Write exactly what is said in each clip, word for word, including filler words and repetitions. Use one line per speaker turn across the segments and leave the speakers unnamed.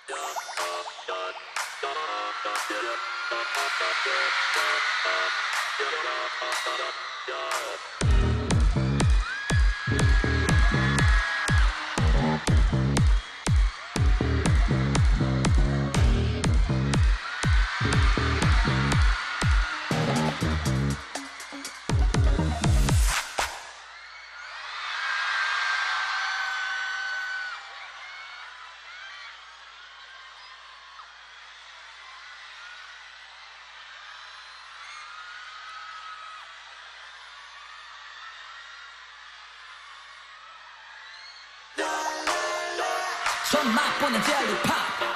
손 맛보는 젤리팝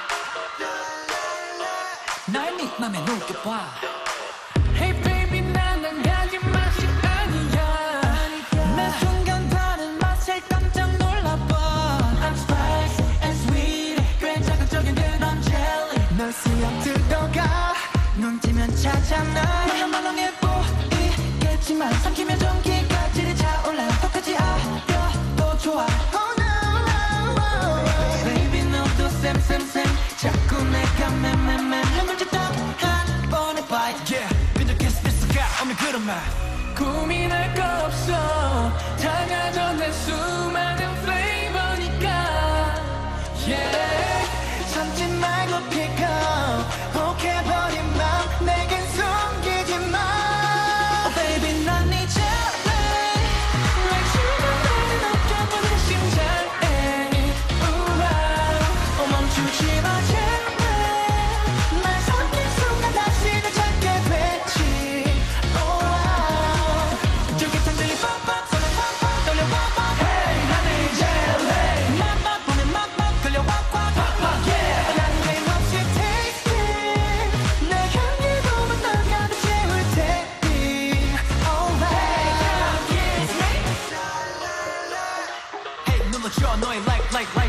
날 네 맘에 녹여봐 Hey baby 나는 가진 맛이 아니야 매 순간 다른 맛에 깜짝 놀라봐 I'm spicy and sweet 꽤 자극적인 그런 젤리 널 수염 들어가 눈 뜨면 찾아 날 말랑말랑해 보이겠지만 삼키면 전기까지 차올라 똑같이 아려도 좋아 쌤쌤 자꾸 내가 맴맴맴 해물지 딱한 번에 bite Yeah 빈적해 스피스가 없는 그런 말 고민할 거 없어 다가져 내 수많은 flavor니까 Yeah 참지 말고 pick up 혹해버린 맘 내겐 숨기지 마 Oh baby 난 네 젤리 왜 지금 나는 어깨보는 심장에 우와 멈추지 마 제발 날 삼킨 순간 다시 널 찾게 되지 Oh wow 쫄깃한 젤리 빡빡 설레 빡빡 떨려 빡빡 Hey honey jelly 맛맛 보면 막막 끌려 꽉꽉 빡빡 Yeah 난 게임없이 tasty 내 향기 보면 널 가득 채울 테니 Alright Hey 눌러줘 너의 like like like